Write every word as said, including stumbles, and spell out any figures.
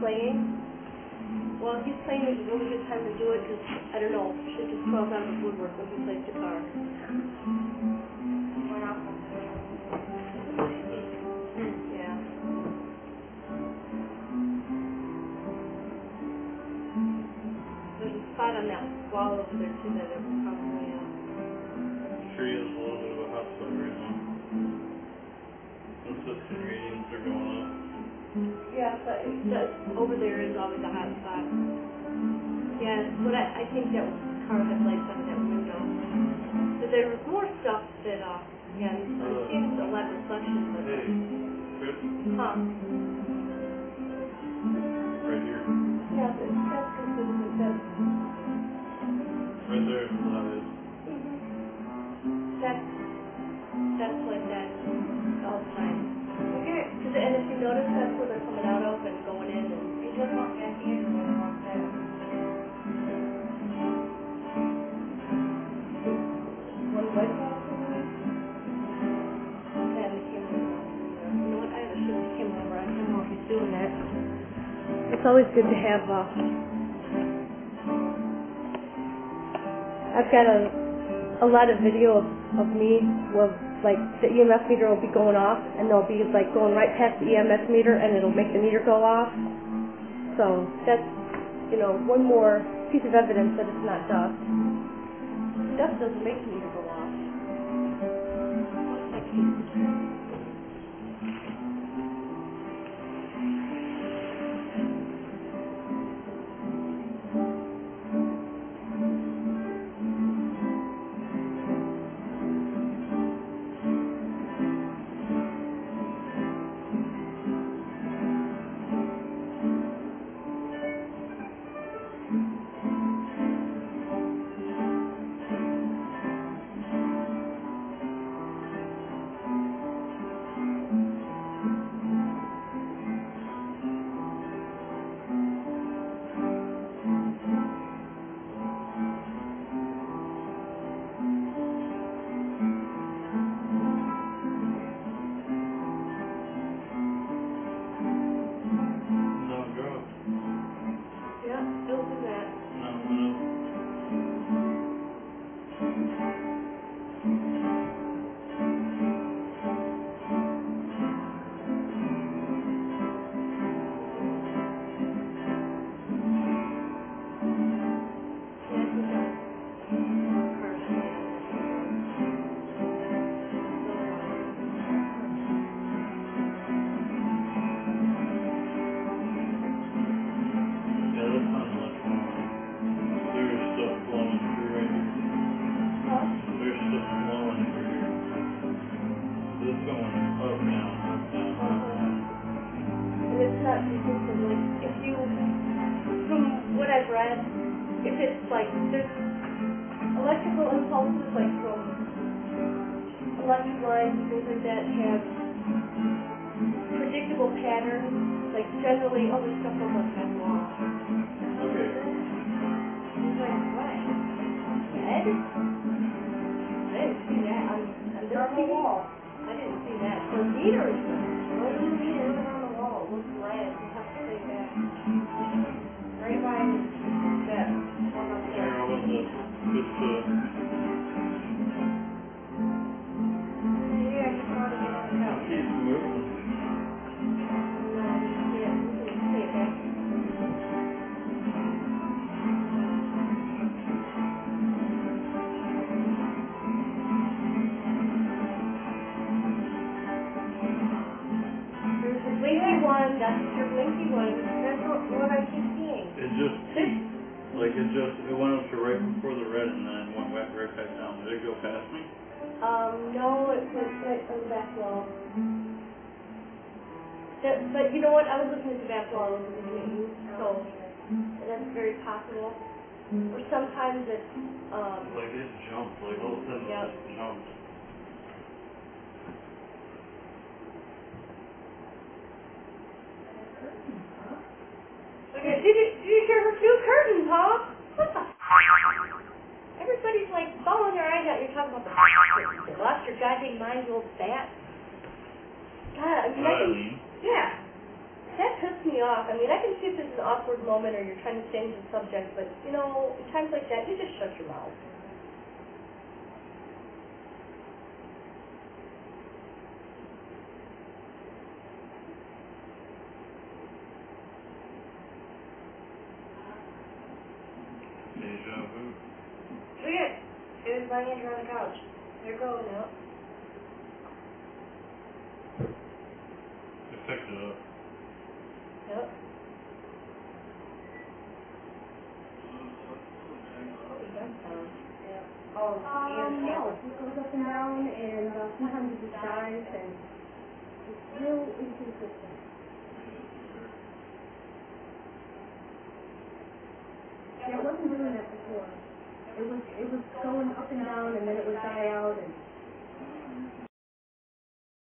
playing. Well, he's playing is a really good time to do it because, I don't know, shit just crawls out of the woodwork when he plays guitar. Yeah. There's a spot on that wall over there, too, that it will probably, uh... Tree is a little bit of a hot spot right now. Consistent readings are going up. Yeah, but that over there is always a hot spot. Yeah, what I, I think that was car headlights on that window. So there was more stuff that, uh, yeah, I'm Uh, seeing a lot of reflections, but... Hey, Chris? Huh? Right here. Yeah, but that's considered a bit... Right there is the highest. Mm-hmm. That's, that's like that all the time. Okay. Cause, and if you notice, that's where they're coming out of and going in and... You just want back in or what about that? One white box in there? And the camera box in there. You know what? I have a shift camera over. I don't know if he's doing that. It's always good to have, uh... I've got a, a lot of video of, of me where, like, the E M F meter will be going off, and they'll be, like, going right past the E M F meter, and it'll make the meter go off. So, that's, you know, one more piece of evidence that it's not dust. Dust doesn't make the meter go off. Like, No, drop. yeah, still do that. No, went up. Yeah, I think I'll carve it down. So, Yeah, that's not much more. There's stuff flowing through right here. huh? There's stuff flowing through here. So it's going up, down, up, down, up, Uh-huh. down. And it's not consistent. Like, if you, from what I've read, if it's like, there's electrical impulses, like from electric lines and things like that, have predictable patterns. Like, generally, oh, there's stuff over that wall. Okay. He's like, what? Red? I didn't see that on, on this On T the V. wall. I didn't see that. The meter is red. What do you mean? It was on the wall. It looks red. We'll have to say that. Right by that one up Here, there. how about this? Just, uh, See, I just want to get on the it couch. keeps moving. No, we can't. We can say it back. There's a blinky one. That's your blinky one. That's what, what I keep seeing. It just, This, like, it just, it went up to right before the red and then went back right back down. Did it go past me? um, no, it went right on the back wall. That, but you know what? I was looking at the back wall. I wasn't looking at you. So that's very possible. Or sometimes it's, um, Like, it jumped. Like, all of a sudden Yep. it just jumped. okay, did you, did you hear her two curtains, huh? What the? Everybody's like bawling their eyes out. You're talking about the curtains. You lost your goddamn mind, you old bat. God, I mean, I can, Eileen. Yeah. that pissed me off. I mean, I can see if it's an awkward moment or you're trying to change the subject, but, you know, at times like that, you just shut your mouth. Deja vu. Look at it. It was my hands on the couch. They're going up. It picked it up. Yep. Yeah. Oh, Um, and no, it goes up and down, and uh, sometimes it just dies, and it's real inconsistent. Yeah, it wasn't doing that before. It was, it was going up and down, and then it would die out, and